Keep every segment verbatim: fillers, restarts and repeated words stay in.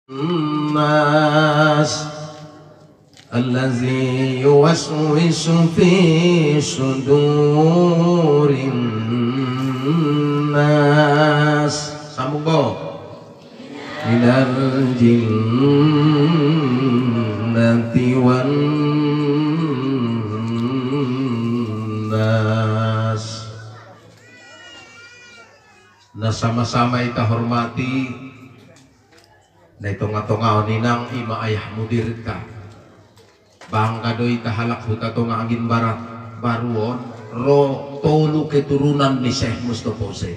الناس الذي يوسوس في صدور الناس sambung minal jinnati wan nas. Nah sama-sama kita hormati na itonga-tonga ninang ima ayah mudir ka bangka doi tahalak huta tonga angin barat baruon ro tolu keturunan ni Syekh Mustafa Husain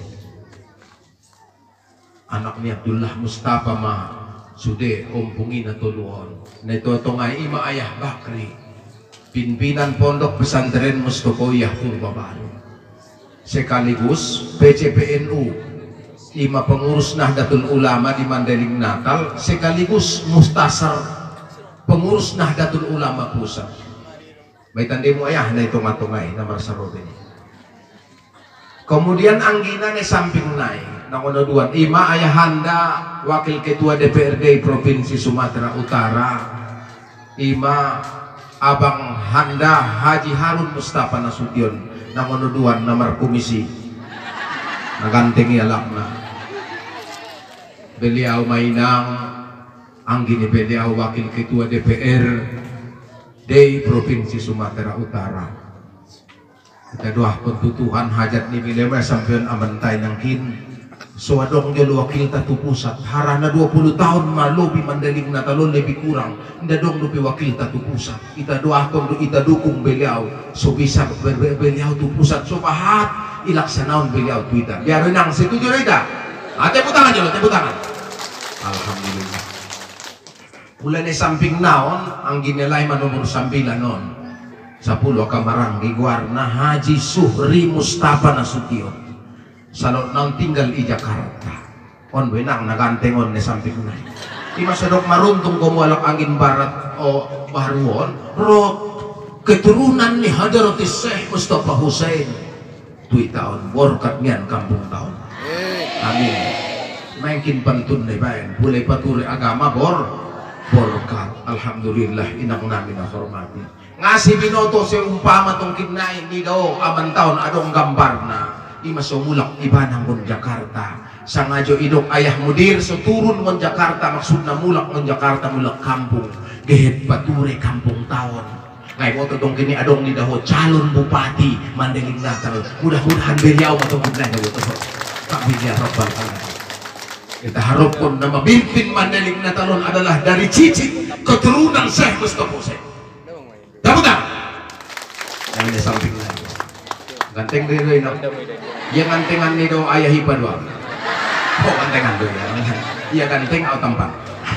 anak ni Abdullah Mustafa mah sude ompungin na toluon na ito tonga ima ayah Bakri pimpinan pondok pesantren Mustafa Yahur Babaru sekaligus P C P N U lima pengurus Nahdlatul Ulama di Mandailing Natal sekaligus mustasar pengurus Nahdlatul Ulama pusat. Baitan demo ayah na itu ngatungai nomor sarobe. Kemudian anggina ne samping naik nangono dua ima ayahanda wakil ketua D P R D Provinsi Sumatera Utara ima abang handa Haji Harun Mustafa Nasution nangono dua nomor komisi nagantingi alakna beliau mainang anggini beliau wakil ketua D P R di Provinsi Sumatera Utara. Kita doa pentutuhan hajat ni beliau sampean amantai nangkin suadong dia wakil tatu pusat harana dua puluh tahun malu bi Mandailing Natal lebih kurang nda dong lebih wakil tatu pusat kita doakan kita dukung beliau so bisa beliau tu pusat so pahat ilaksanaon beliau Twitter biar nang setuju tidak ah, tepuk tangan jalo tepuk tangan alhamdulillah mulai ni samping naon ang ginilay manomor sambilan non sepuluh kamarang giguarna Haji Suhri Mustafa Nasution salot naon tinggal di Jakarta on benang nagantengon ni samping nai di masa dok maruntung komualak angin barat o baruon ro keturunan ni Hadrat Syekh Mustafa Husain tujuh tahun borkat nian kampung tahun amin makin pantun nih bayan boleh paturi agama bor borkat alhamdulillah inang namin hormati ngasih binoto seumpama tong kinai ni daw aman tahun adong gambar na ima sumulak ibanang mon Jakarta sangajo idok ayah mudir so turun mon Jakarta maksudna mulak mon Jakarta mulak kampung gehet pature kampung tahun ngay mo tong kini adong ni daw calon bupati Mandailing Natal mudah-mudahan beliau matong gudnay na ito kami ya Rabbal Alamin kita harapkan nama pimpin Mandailing Natal adalah dari cicit keturunan Syekh Mustafa Husain dapat tak? yang di samping lagi ganteng diri no yang gantengan ni do ayah hipad wa oh gantengan do ya iya ganteng atau tampan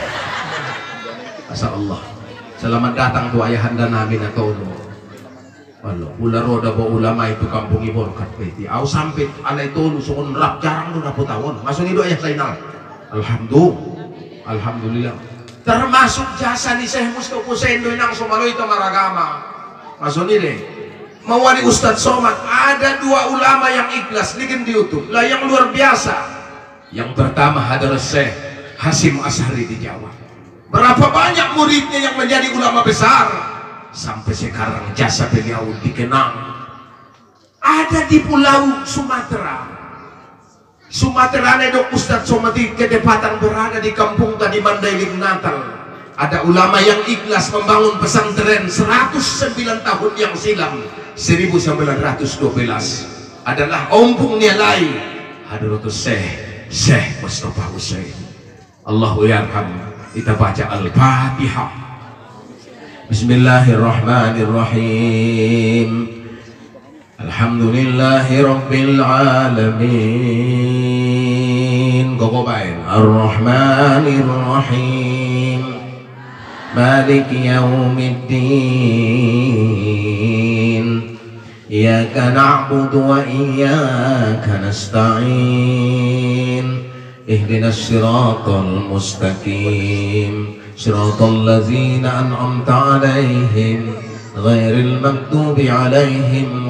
Masya Allah selamat datang tu ayahanda namin atau no walo pula roda bo ulama itu kampung ibor katpeti au sampai alay tolu sukun rap jarang do dapat tawon masuk ni do ayah sainal alhamdulillah alhamdulillah termasuk jasa ni Syekh Mustafa Husain do nang sumaloy to maragama masuk ni deh mawali Ustadz Somad ada dua ulama yang ikhlas bikin di YouTube lah yang luar biasa yang pertama adalah Syekh Hasim Ashari di Jawa berapa banyak muridnya yang menjadi ulama besar sampai sekarang jasa beliau dikenang ada di pulau Sumatera Sumatera nedok Ustadz Somad di kedepatan berada di kampung tadi Mandailing Natal ada ulama yang ikhlas membangun pesantren seratus sembilan tahun yang silam seribu sembilan ratus dua belas adalah ompung nilai Hadratus Syekh Syekh Mustafa Husain Allahu yarham kita baca Al-Fatihah Bismillahirrahmanirrahim Alhamdulillahi Rabbil Alamin Gogobain Ar-Rahmanirrahim Maliki Yawmiddin Iyyaka na'budu wa iyyaka nasta'in Ihdinas siratal mustaqim Siratal ladzina an'amta 'alaihim ghairil maghdubi 'alaihim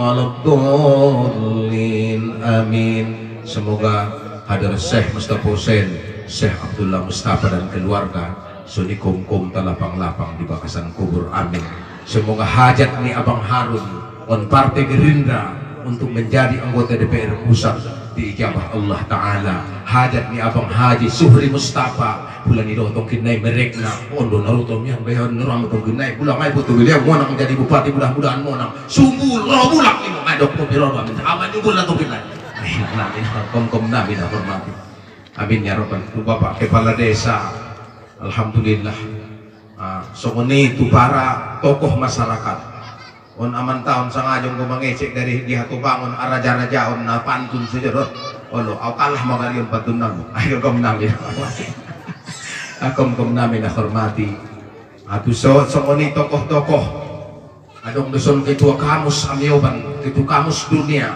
waladdallin. Amin. Semoga Hadrat Syekh Mustafa Husain Syekh Abdullah Mustafa dan keluarga suni kum-kum talapang-lapang di bakasan kubur, amin. Semoga hajat nih Abang Harun on Partai Gerindra untuk menjadi anggota D P R pusat diijabah Allah Ta'ala. Hajat nih Abang Haji Suhri Mustafa bulan ini otong kinai merekna ondo naruto yang bayan nuram otong kinai bulan ngai butuh beliau monang menjadi bupati, mudah-mudahan monang sungguh lo bulak ini ngadok to biro amin aman juga tuh kinai amin kom-kom nabi dah hormati amin ya rabbal Bapak kepala desa. Alhamdulillah uh, songoni itu para tokoh masyarakat on aman tahun sangajong kumangecek dari di hatubangon araja-raja on na pantun sejerot olo au kalah magalion patunan ayo kom namin akom kom namin na hormati atu so songoni tokoh-tokoh adong duson ketua kamus amioban ketua kamus dunia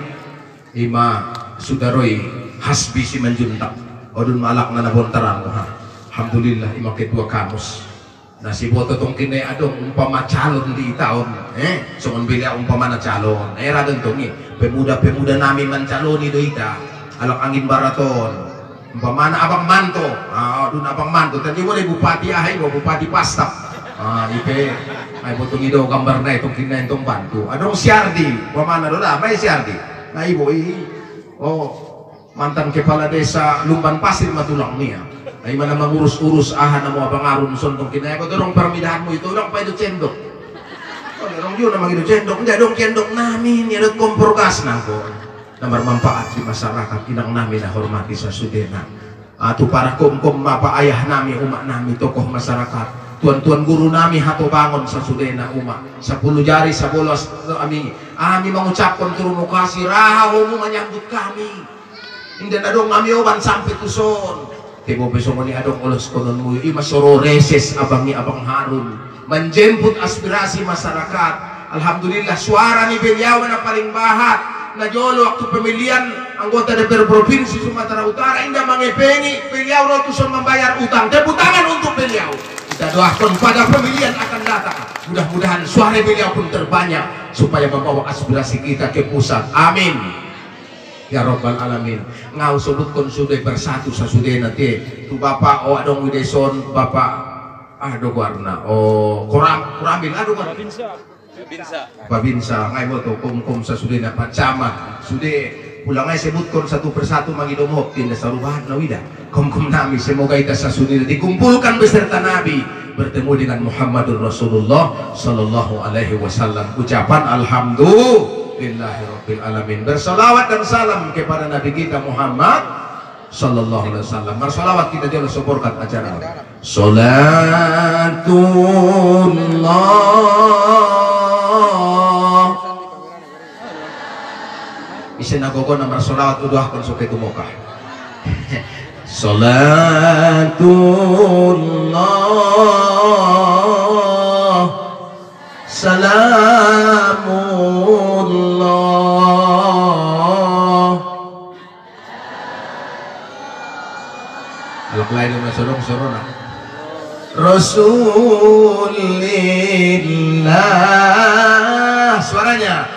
ima sudaroi hasbi si menjuntak odun malak na nabontaran ha. Alhamdulillah ima ketua kamus nasi boto tong kini adong umpama calon di tahun eh songon bila umpama na calon eh radon tong ni pemuda-pemuda nami mencaloni doita alak angin baraton umpama na abang manto ah dun abang manto tadi boleh bupati ahay bo bupati pastap ah ipe ay botong ido gambar na itong kini itong bantu adong siardi umpama na dola may siardi na ibo i oh mantan kepala desa Lumban Pasir matulang niya ay mana mengurus-urus aha na mo abang Harun sontong kinaya ko dorong permidahan mo ito dorong pa ito cendok oh dorong yun na mag ito cendok hindi dong cendok namin yun kompor gas na ko na bermanfaat di masyarakat inang namin na hormati sa Sudena ato para kum-kum mapaayah nami umak nami tokoh masyarakat tuan-tuan guru nami hato bangon sa Sudena umak sa puluh jari sa bolos ami ami mengucapkan turun kasih rahaw mo menyambut kami hindi na dong kami oban sampai tuson tibo besok ni adong ulos konon mo ima soro reses abang ni Abang Harun menjemput aspirasi masyarakat. Alhamdulillah suara ni beliau na paling bahat na jolo waktu pemilihan anggota D P R Provinsi Sumatera Utara indah mengepengi beliau ratusan membayar utang teputangan untuk beliau kita doakan pada pemilihan akan datang mudah-mudahan suara beliau pun terbanyak supaya membawa aspirasi kita ke pusat, amin ya Rabbal Alamin. Ngau sebutkan sudah bersatu sasudah nanti tu bapak oh adong wideson bapak aduh warna oh kurang kurambil aduh warna Babinsa Babinsa ngai moto kum-kum sasudah dapat camat sudah pulangnya sebutkan satu persatu magidomok tindas sarubahan nawida kum-kum nami semoga kita sasudah dikumpulkan beserta Nabi bertemu dengan Muhammadur Rasulullah Sallallahu Alaihi Wasallam. Ucapan alhamdulillah Bismillahirrahmanirrahim alamin. Bersalawat dan salam kepada Nabi kita Muhammad Sallallahu Alaihi Wasallam. Bersalawat kita jalan soporkan acara. Salatullah bisa nagogo na bersalawat udah kon suke tumokah. Salatullah salamullah alak lain na sorong-sorong na Rasulillah suaranya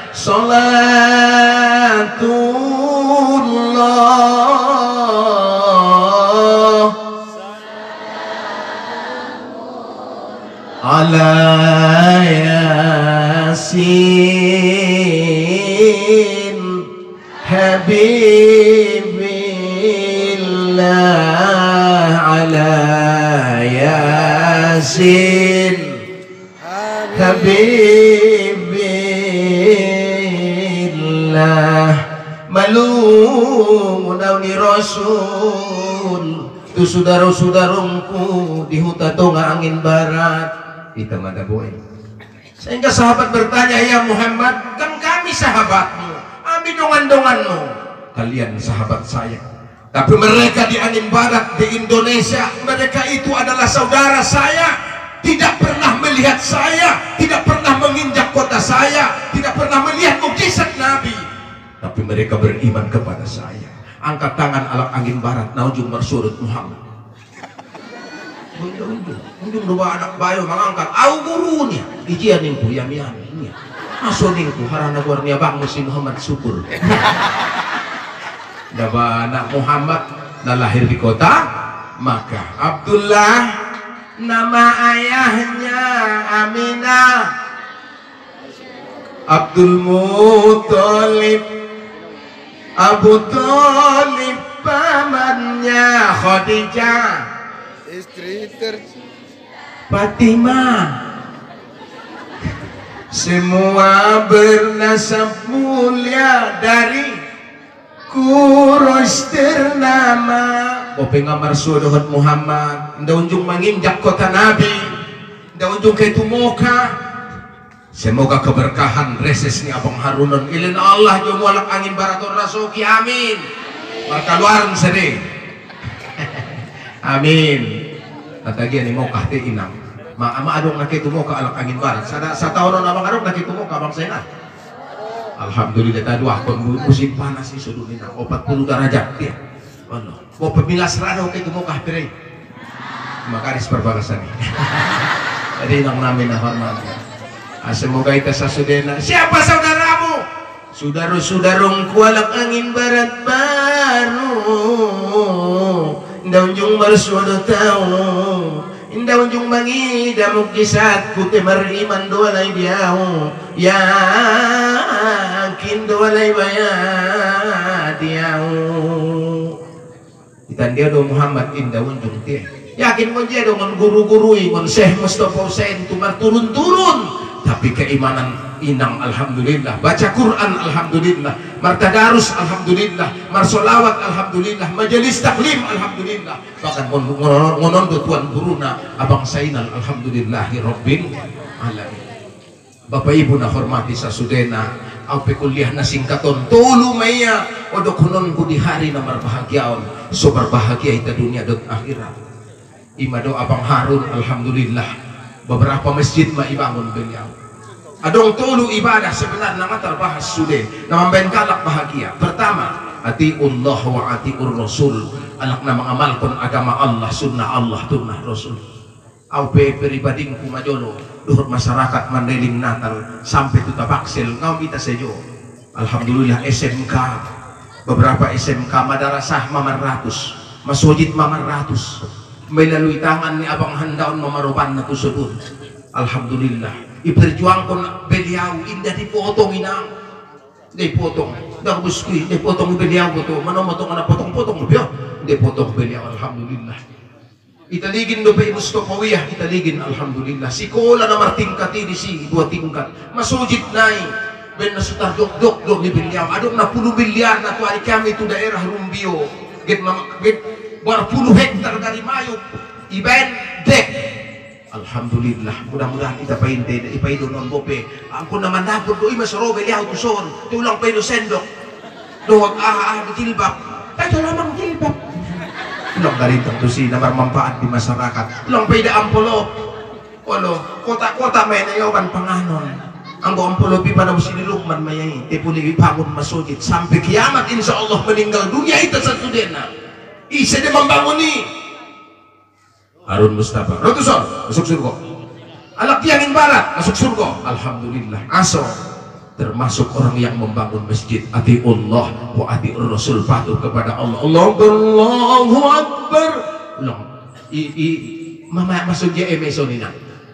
salatullah ala Yasin Habibillah ala Yasin Habibillah malungunaw ni Rasul tu saudara-saudarungku di hutan tonga angin barat kita madaboy sehingga sahabat bertanya ya Muhammad kan kami sahabatmu kami dongan-donganmu kalian sahabat saya tapi mereka di angin barat di Indonesia mereka itu adalah saudara saya tidak pernah melihat saya tidak pernah menginjak kota saya tidak pernah melihat mukjizat Nabi tapi mereka beriman kepada saya angkat tangan alat angin barat naujung bersurut Muhammad unjung dua anak bayo mengangkat au gurunya ijian ningku yam yam ini aso ningku harana warnia bang si Muhammad syukur daba anak Muhammad dah lahir di kota Maka Abdullah nama ayahnya Aminah, Abdul Muthalib, Abu Thalib pamannya Khadijah, istri tercinta Fatimah, semua bernasab mulia dari Quraisy ternama. Bope ngamar sudohot Muhammad, nda unjung manginjak kota Nabi, nda unjung kaitu moka. Semoga keberkahan reses ni Abang Harunon ilin Allah jo mualak angin baratur rasuki amin. Maka luaran sedih. Amin. Tatagi ni moka te inam. Ma ama adong na kaitu moka alak angin barat. Sada sa taonon abang adong na kaitu moka abang sayna. Alhamdulillah tadi waktu musim panas isu dunia empat puluh derajat dia. Allah. Mau pemilas rada oke itu mau kahpire. Makaris perbalasan ini. Jadi nang namin hormat. Semoga kita sasudena. Siapa saudaramu? Saudara-saudarung kualak angin barat baru. Indah unjung bersuara tahu. Indah unjung mangi damuk kisat putih meriman doa lay diau. Yakin doa lay bayar diau. Dan dia do Muhammad indah unjung dia yakin mo dia dengan guru-gurui mon Syekh Mustafa Hussein tumar turun-turun tapi keimanan inang alhamdulillah baca Quran alhamdulillah martadarus alhamdulillah marsolawat alhamdulillah majelis taklim alhamdulillah bahkan ngonon do tuan guruna abang Sainal alhamdulillahi rabbil alamin. Bapak Ibu na hormati sasudena aupe kuliah na singkaton tulu maya odo kunon ku di hari na marbahagiaon so berbahagia ita dunia dan akhirat. Imado Abang Harun alhamdulillah beberapa masjid ma ibangun beliau. Adong tulu ibadah sebenarnya nama terbahas sudah nama kalak bahagia. Pertama atiullah wa atiur rasul anak nama amalkan agama Allah sunnah Allah sunnah rasul. Aupe pribadingku majolo luhur masyarakat Mandailing Natal sampai tuta baksel ngau kita sejo. Alhamdulillah S M K beberapa S M K madarasah mamar ratus masjid mamar ratus melalui tangan ni Abang Handaun mamarupan na tusudun. Alhamdulillah iperjuangkan beliau indah dipotong inang dipotong dah buskui dipotong beliau betul mana motong anak potong-potong lebih dipotong beliau. Alhamdulillah italigin do pa Mustafawiyah italigin alhamdulillah sikola na martingkati di si dua tingkat masujid nai ben na sutar dok dok dok ni beliau adong na puluh miliar na tuari kami itu daerah Rumbio get get berpuluh hektar dari Mayuk iben dek. Alhamdulillah mudah-mudahan kita painte ipaido non bope ampun naman dapur do ima soro beliau tuson tulang paido sendok doak ah ah jilbab tayo lamang jilbab ulang dari tentu si namar manfaat di masyarakat ulang paido ampolop walo kota-kota may nayawan panganon ang ampolopi pada sini Lukman mayai tepuli ibangun masjid sampai kiamat insyaallah meninggal dunia itu sesudena isa dia membangun ni Harun Mustafa Rotuson masuk surga alak tiangin barat masuk surga. Alhamdulillah aso termasuk orang yang membangun masjid atiullah wa atiur rasul patuh kepada Allah. Allahu akbar ulang i i mama masuk je emesonina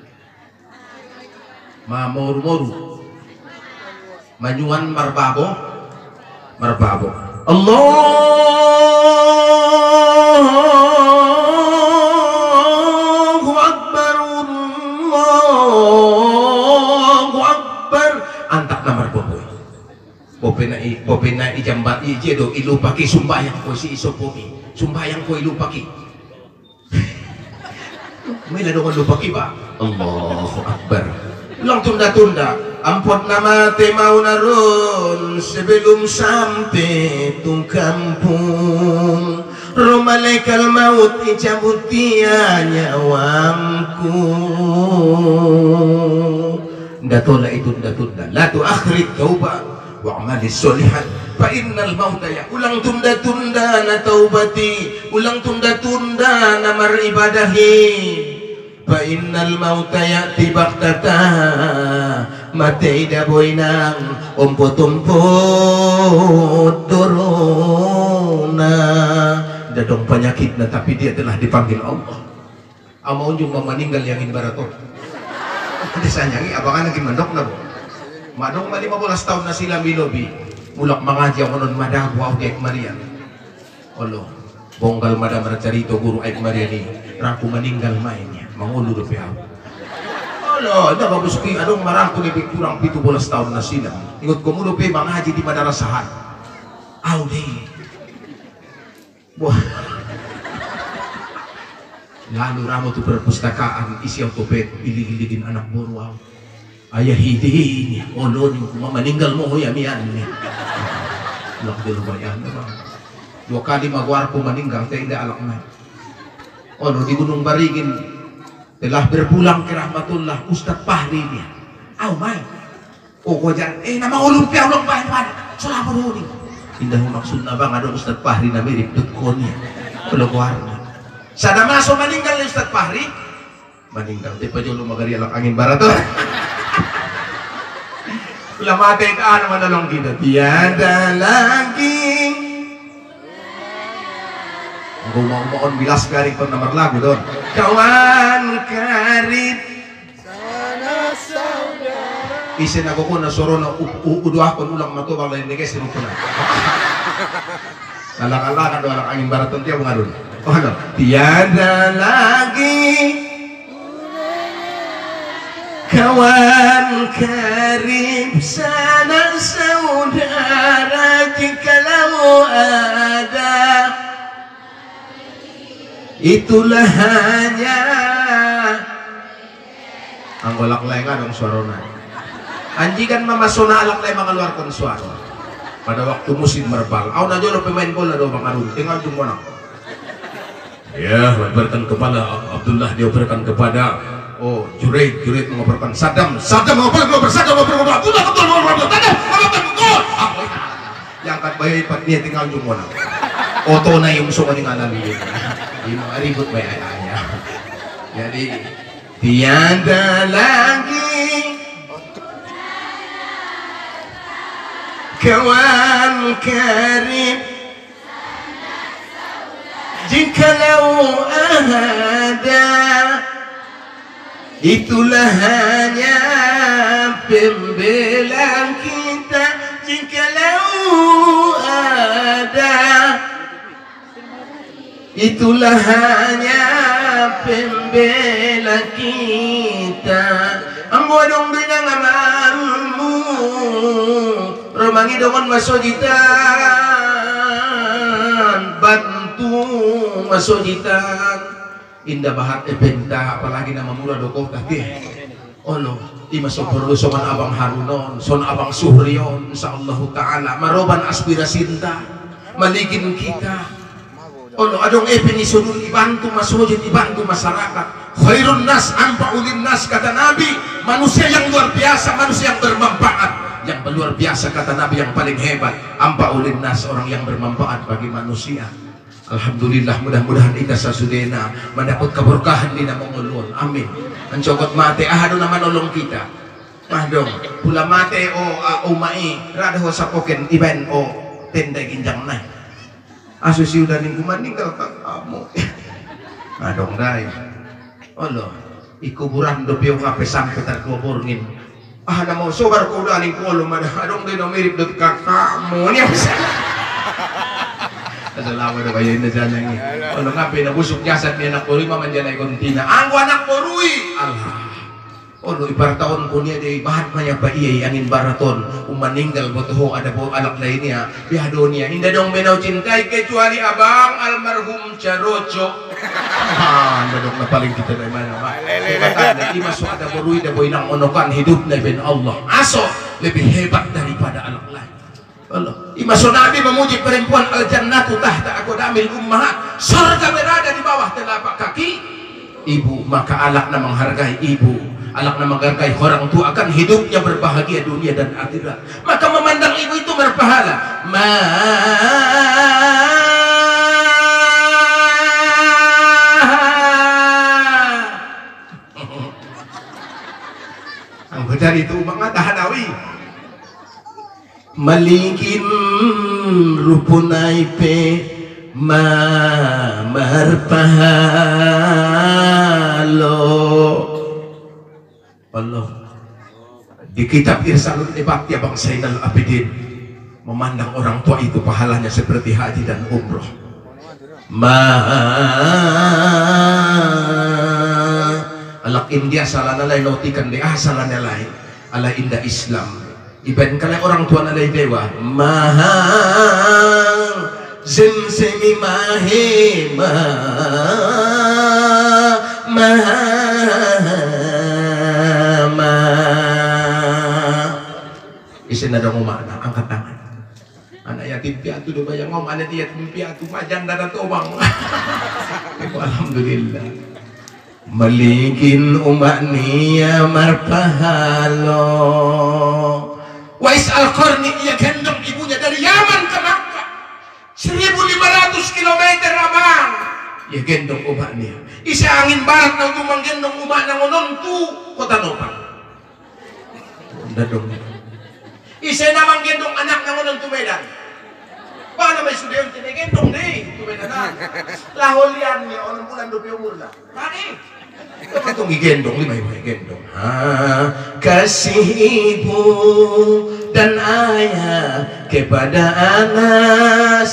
ma moru-moru manyuan marbabo marbabo Allahu akbar Allahu akbar antak namar boboy bope na i bope na ijambat ije do ilupaki sumbayang ko si isopomi sumbayang ko ilupaki may ladongan lupaki ba Allahu akbar ulang tunda-tunda ampun nama mau narun sebelum sampai tu kampung roh malaikat maut dicabut dia nyawamku ndatula itu ndatunda la tu akhir taubat wa amali solihan fa innal mauta ya ulang tunda-tunda na taubati ulang tunda-tunda na maribadahi fa innal mauta ya'ti baghtata mati daboy nang umpot-umpot duruna ada dong penyakitnya, tapi dia telah dipanggil Allah. Amau juga meninggal yang baraton. Disanyangi abangan lagi mandok na bo. Madong ma lima belas tahun na sila milobi. Mulak mangaji ang unon madago au di Marian. Olo, bonggal madam carito guru Aik Marian ni. Raku meninggal mainnya, mangulu do piaw. Olo, da babuski adong marangko ni kurang pitu belas tahun na sila. Ingot ko mulo pe mangaji di madarasahan. Au di. Wah. Lalu ramo tu perpustakaan isi autopet ilig-iligin anak borwaw. Ayah hidi olon kuma meninggal mo ya mian ni. Lak dulu bayan bang. Dua kali magwar ko meninggal teh indah alak na. Ono di Gunung Baringin telah berpulang ke rahmatullah Ustaz Fahri ni. Au mai. Oh kojan eh nama ulun pe ulun bae pan. Salah dulu ni. Indah maksudna bang ada Ustaz Fahri na mirip dukun ni. Keluarna. Sada masuk meninggal ni Ustaz Fahri. Meninggal teh pajolo magari alak angin barat tu. Lama teh ka menolong kita. Tiada lagi. Aku mau mohon bilas garing ton nomor lagu don. Kawan karib sana saudara. Isin ako ko na sorono uduah kon ulang matubang lain deke sirupuna. Kalak-kalak do alak angin barat ton tiap ngadun. Oh no. Tiada lagi kawan karib sana saudara jikalau ada itulah hanya anggolak lain dong suarona anjikan mama sona alak lain mengeluarkan suara pada waktu musim merbal au na jolo pemain bola do Bang Arun tinggal jumona ya mengoperkan kepala Abdullah dioperkan kepada oh Jureid Jureid mengoperkan Saddam Saddam mengoperkan mengoperkan Saddam mengoperkan Abdullah Abdullah mengoperkan Saddam mengoperkan gol yang kat bayi pat dia tinggal jumona oto na yung suka ning alam ini yung mga ribut ba ayah jadi tiada lagi kawan karib jikalau ada itulah hanya pembela kita jikalau ada itulah hanya pembela kita ambo dong binang amarmu romangi dongon masojitan bantu masojitan indah bahat ebenta apalagi nama mula doko kaki ono ima perlu soman abang Harunon son abang Suhrion insyaallah taala maroban aspirasinta maligin kita ono adong epeni sunun dibantu masojid dibantu masyarakat khairun nas anfa'ulin nas kata Nabi manusia yang luar biasa manusia yang bermanfaat yang luar biasa kata Nabi yang paling hebat anfa'ulin nas orang yang bermanfaat bagi manusia. Alhamdulillah mudah-mudahan kita sasudena mendapat keberkahan di nama ulun amin mencokot mate ahado nama nolong kita mahdong pula mate o uh, umai rada ho sapoken iban o tenda ginjang na asusi udah ning meninggal ka kamu adong dai Allah ikuburan do piyo kape sampai tar dua borngin ah na mo sobar ko udah ning kolom adong dai no mirip dot ka kamu ni Asalamu na kayo na dyan lang eh. Ano nga, pinabusok jasad ni anak Purui, mamandiyan ay kontina. Ang anak Purui! Allah! Ano, ibarataon ko niya, di bahat maya pa iya, angin baraton. Umaninggal mo toho, ada po alak lain niya, bihado niya. Hindi dong menaw cintay, kecuali abang almarhum Charocho. Ah, anda dong napaling kita na mana, ba? Kata, di masuk ada Purui, da boy nang unokan, hidup na ben Allah. Aso, lebih hebat daripada alak lain. Allah. Imaso Nabi memuji perempuan al-jannatu tahta aqdamil ummahat. Surga berada di bawah telapak kaki ibu. Maka alak na menghargai ibu, alak na menghargai orang tua akan hidupnya berbahagia dunia dan akhirat. Maka memandang ibu itu berpahala. Ma ang dari itu mga tahanawi maligin rupunay pe mamar pahalo Allah di kitab Irsalul Ibad ya Bang Zainal Abidin memandang orang tua itu pahalanya seperti haji dan umroh. Ma alak India salana lain notikan de asalana lain ala indah Islam iban kala orang tua nalai dewa maha zimzimi mahe ma maha ma isin ada ngomana angkat tangan anak yatim piatu do bayang ngom anak yatim piatu majang dada tobang alhamdulillah malikin umak niya marpahalo Wais Al-Qarni ia gendong ibunya dari Yaman ke Makkah seribu lima ratus kilometer amang ia gendong umaknya isa angin barat na umang gendong umak na ngonontu kota Nopang dadong isa namang gendong anak na ngonontu Medan paano may sudayon tinigendong di tu Medan na laholian niya orang bulan dobi umur na tani itong igendong lima yung igendong ha, kasih ibu dan ayah kepada anak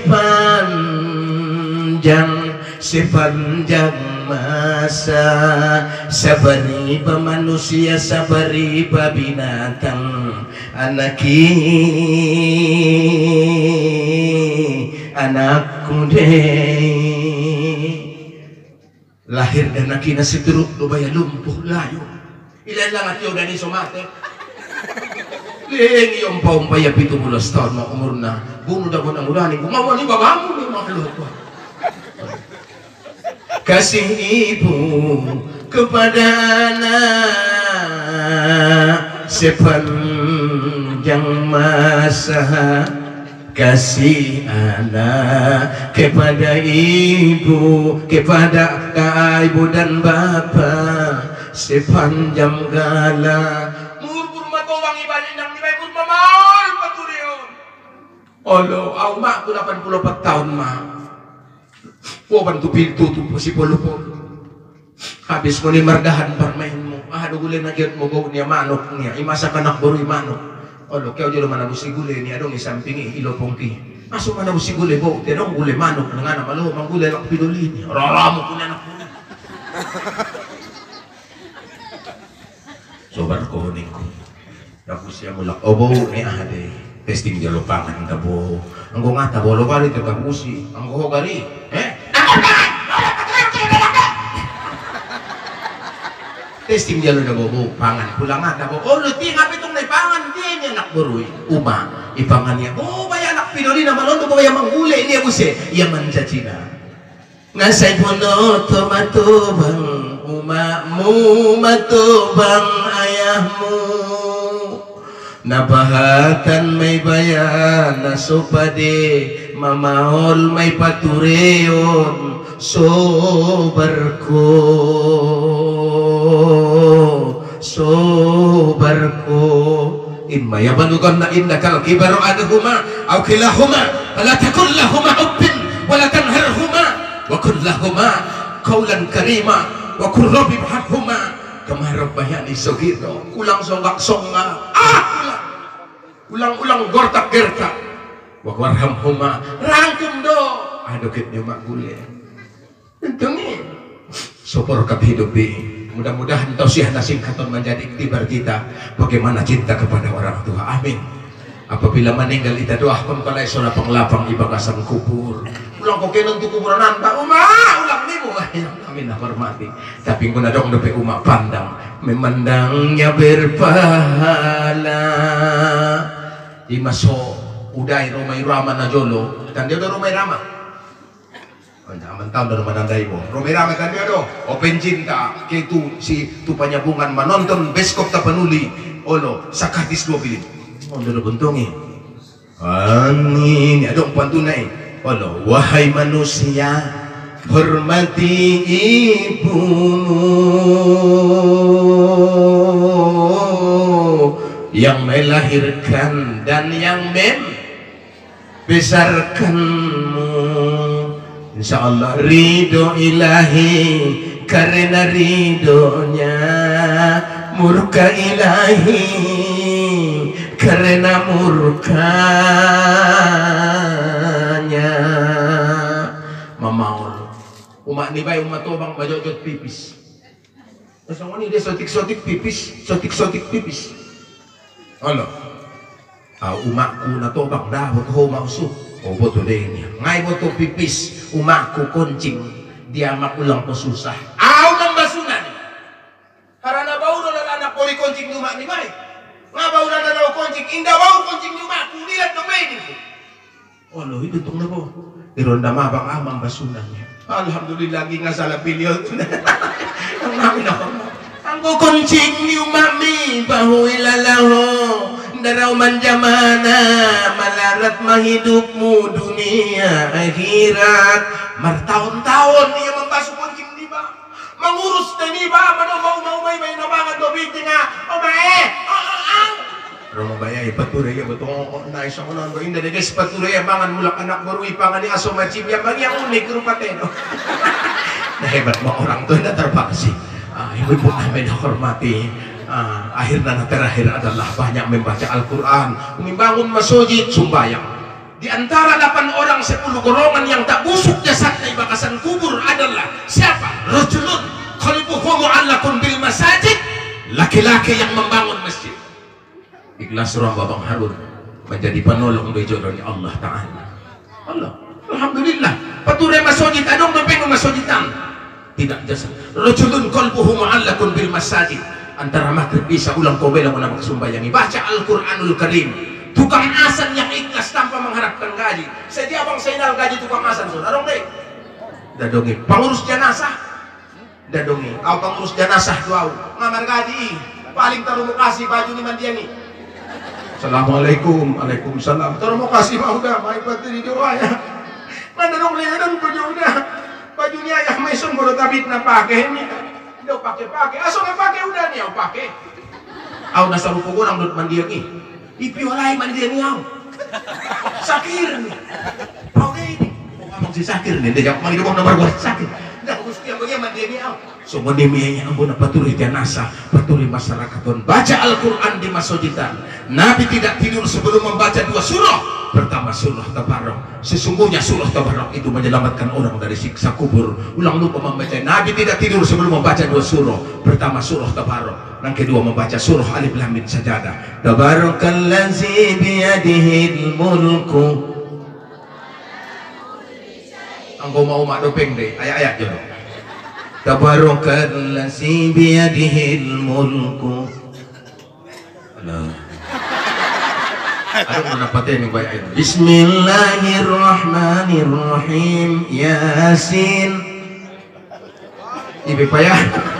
sepanjang sepanjang masa sabariba manusia sabariba binatang anaki anakku deh lahir dan nakina si Turuk lubaya lumpuh layo ilan lang at yun na ni sumate ling yung paumpaya pito mulas taon mga umur na bunod ako ng ulanin gumawa ni babamu ni mga luto kasih ibu kepada anak sepanjang masa kasih anak kepada ibu kepada ibu dan bapak sepanjang gala murbur matowang ibalin ng ni Maybur mamahal paturiyon olo aw ma ko delapan puluh empat tahun ma po bantu pintu tu si pulupo habis ko ni mardahan parmain mo ah dugulin na gyud mo go niya manok niya imasa kanak buru manok olo kaya jalo manabu sigule ni adong isampingi ilopongki aso manabu sigule bo tinong gule manok nga na malo manggule lak piduli ni raramo ko na ko sobar ko ning ko tapos siya mulak obo ni ahade testing jalo pangan dabo ang go ngata bolo kali tegamusi ang go gari eh testing jalo dabo pangan pulang ngata bo oh luti ngapi tong nay pangan anak beruy uma ipangannya oh bayar anak pidoli na malondo bayar manggule ini aku se ia menjajina ngasai pono tomatubang umamu matubang ayahmu nabahatan may bayan nasupade mamahol may patureon sobarko sobarko imma yabalugan na innaka al-kibaru aduhuma aw kilahuma fala takun lahuma uffin wala tanharhuma wa kun lahuma qawlan karima wa qur rabbi irhamhuma kama rabbayani saghira ulang songgak songa ah ulang ulang gortak gertak wa warhamhuma rangkum do aduh kitnya mak gule entungi sopor kap hidup di mudah-mudahan tausiah nasib katon menjadi iktibar kita bagaimana cinta kepada orang tua amin apabila meninggal kita doakan kalau isola penglapang ibagasan kubur ulang kok kenon tuh kuburan anta uma ulang nimu amin hormati tapi guna dong depe umak pandang memandangnya berpahala imaso uday rumay rama na jolo kan dia udah rumay rama Anjaman tahun dari menandai mo. Romera kan dia do. Open cinta. Kaitu si tupanyabungan manonton beskop tapanuli. Olo sakatis dua pilih. Oh dulu buntungi. Amin. Adong pantunay. Olo wahai manusia hormati ibumu yang melahirkan dan yang membesarkanmu. Insya Allah ridho ilahi karena ridhonya, murka ilahi karena murkanya. Mamaul umat ni baik umat tu bang bajot pipis. Pasal ni dia sotik-sotik pipis, sotik-sotik pipis. Allah. Ah umatku na to bang dah betul maksud. Oh betul deh ini. Ngai betul pipis umatku kuncing. Dia mak ulang pesusah. Au nambasunan. Karena bau dah anak poli kuncing di umat ni baik. Ngapa udah ada kuncing? Indah bau kuncing di umatku. Lihat domain itu. Oh lo itu tuh nabo. Di ronda mabang amang basunannya. Alhamdulillah lagi nggak salah pilih. Anggo kuncing ni umami bahu ilalahu darau manjamana malarat mahidupmu dunia akhirat. Martahun-tahun dia membasuh kuncing ni ba, mengurus ni ba, mana mau mau mai mai nabangan dobi tengah. Oh bae, oh oh oh. Romo bayai pature ya betul naik sama non ba indah dede pature ya bangan mulak anak baru ipangan ni aso macam ya bagi yang unik rupateno. Nah hebat mah orang tuh tidak terpaksi. Ah, ibu-ibu kami dihormati. Ah, akhirnya terakhir adalah banyak membaca Al-Quran, membangun masjid, sumbayang. Di antara delapan orang sepuluh golongan yang tak busuk jasadnya di bakasan kubur adalah siapa? Rajulun qalbuhu mu'allaqun bil masajid, laki-laki yang membangun masjid. Ikhlas surah Babang Harun menjadi penolong di jodohnya Allah Ta'ala. Allah, alhamdulillah. Pature masjid adong mempengu masjidan. Tidak jasad. Rajulun qalbuhu mu'allaqun bil masajid. Antara maghrib bisa ulang kau bela menambah sumbayangi. Baca Al-Quranul Karim. Tukang asan yang ikhlas tanpa mengharapkan gaji. Saya abang saya gaji tukang asan saudara dong deh. Dadongi pengurus jenazah. Dadongi kau pengurus jenazah doa ngamar gaji. Paling taruh mau kasih baju ni mandiani. Assalamualaikum. Waalaikumsalam. Taruh mau kasih mau udah baik bateri doa ya. Mana dong leheran baju udah. Bajunya ayah mesun bodoh tabit na pakai ini. Dia pakai pakai. Asal nggak pakai udah nih, aku pakai. Aku nasa rupo orang duduk mandi lagi. Ipi walai mandi dia nih aku. Sakir nih. Oke ini. Mau ngomong si sakir nih. Dia jawab mandi dong nomor buat sakir. Dah mesti yang bagian mandi nih aku. Semua demianya ampun paturi jenazah, paturi masyarakat pun baca Al-Quran di masjidan. Nabi tidak tidur sebelum membaca dua surah. Pertama surah Tabarok. Sesungguhnya surah Tabarok itu menyelamatkan orang dari siksa kubur. Ulang lupa membaca. Nabi tidak tidur sebelum membaca dua surah. Pertama surah Tabarok. Yang kedua membaca surah Alif Lam Mim Sajadah. Tabarakalladzi biyadihil mulku. Anggo mau mak dopeng deh. Ayat-ayat jodoh. Tabarakalladzi biyadihil mulku. Allah. Ada mana paten yang baik itu. Bismillahirrahmanirrahim. Yasin. Ibu payah.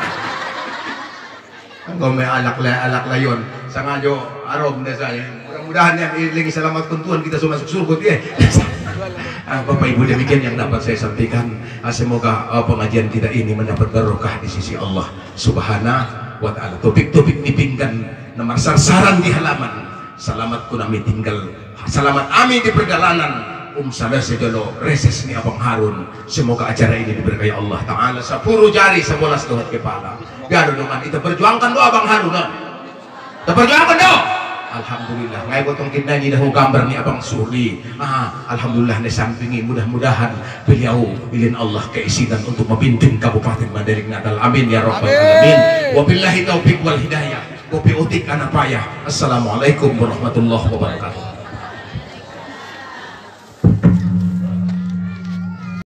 Engkau me alak la alak layon. Sangajo arom na saya. Mudah-mudahan yang lagi selamat kuntuan kita semua masuk surga dia. Ah, Bapak Ibu demikian yang dapat saya sampaikan. Ah, semoga ah, pengajian kita ini mendapat barokah di sisi Allah Subhanahu wa taala. Topik-topik dipinggan nomor sarsaran di halaman. Selamat ku nami tinggal, selamat ami di perjalanan. Um sada segalo reses ni Abang Harun. Semoga acara ini diberkahi Allah Ta'ala. Sepuluh jari sebelas doa kepala. Biar dengan kita perjuangkan doa Abang Harun. Kita perjuangkan doa. Alhamdulillah. Ngai potong kita ni dah gambar ni Abang Surli. Ah, alhamdulillah ni sampingi. Mudah-mudahan beliau bilin Allah keisinan untuk memimpin Kabupaten Mandailing Natal. Amin ya rabbal alamin. Wabillahi taufiq wal hidayah. Kopi utik anak payah. Assalamualaikum warahmatullahi wabarakatuh.